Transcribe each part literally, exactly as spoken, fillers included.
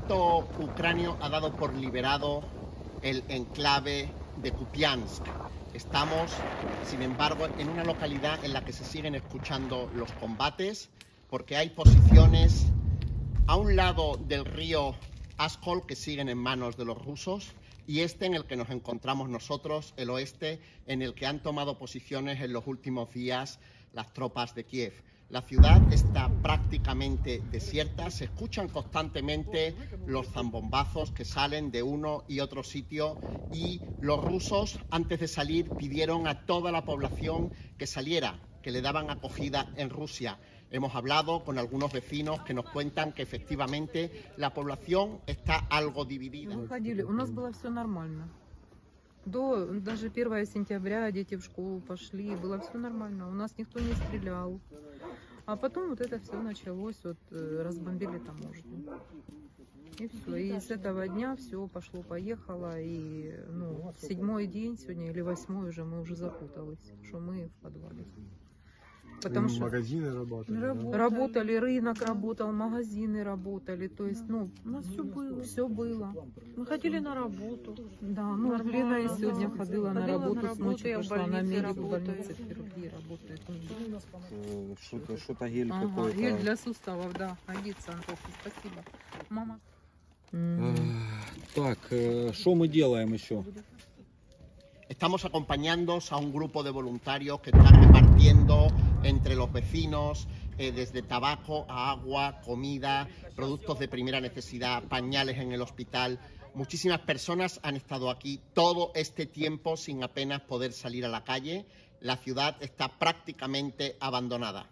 ejército ucranio ha dado por liberado el enclave de Kupiansk. Estamos, sin embargo, en una localidad en la que se siguen escuchando los combates, porque hay posiciones a un lado del río Askol que siguen en manos de los rusos, y este en el que nos encontramos nosotros, el oeste, en el que han tomado posiciones en los últimos días las tropas de Kiev. La ciudad está prácticamente desierta, se escuchan constantemente los zambombazos que salen de uno y otro sitio, y los rusos, antes de salir, pidieron a toda la población que saliera, que le daban acogida en Rusia. Hemos hablado con algunos vecinos que nos cuentan que efectivamente la población está algo dividida. У нас было все нормально. До даже первого сентября дети в школу пошли, было все нормально. У нас никто не стрелял. А потом вот это все началось, вот разбомбили таможню. И все. И с этого дня все пошло-поехало. И ну, седьмой день сегодня или восьмой уже мы уже запутались, что мы в подвале. Потому и что магазины работали, работали, да? работали, рынок работал, магазины работали, то есть, ну, у нас все было, все было. Мы ходили на работу. Да, ну, Нормально, Лена и сегодня да. ходила на Ходила работу, на с работу, ночи я в пошла на больнице медик, в работаю. больнице в хирургии работает. Что-то, что-то гель Ага, какой-то. гель для суставов, да, годится, Антоха, спасибо. Мама. Э, Так, что мы делаем еще? Estamos acompañando a un grupo de voluntarios que están repartiendo entre los vecinos eh, desde tabaco a agua, comida, productos de primera necesidad, pañales en el hospital. Muchísimas personas han estado aquí todo este tiempo sin apenas poder salir a la calle. La ciudad está prácticamente abandonada.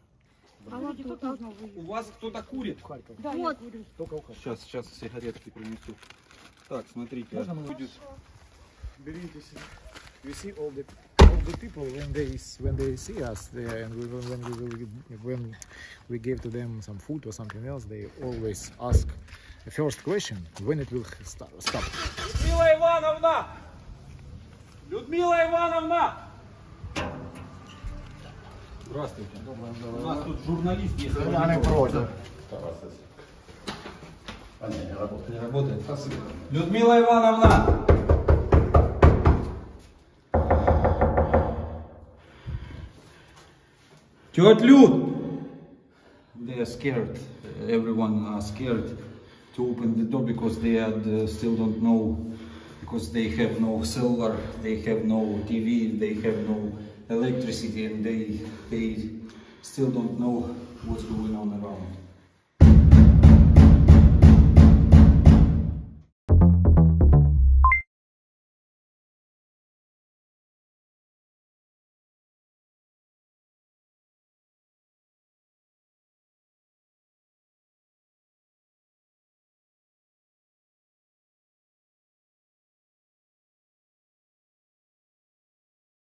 У вас кто-то курит? Да, я курю. Сейчас, сейчас сигаретки принесу. Так, смотрите. Будет... Беритесь. You see all the all the people when they when they see us there, and we, when we will, when we give to them some food or something else, they always ask the first question: when it will stop. stop. Людмила Ивановна! Людмила Ивановна! Здравствуйте. У нас тут журналист есть. Я не против. Не работает. Людмила Ивановна! Тетя Люд! They are scared. Everyone are scared to open the door because they are, uh, still don't know, because they have no cellular, they have no T V, they have no electricity, and they they still don't know what's going on around.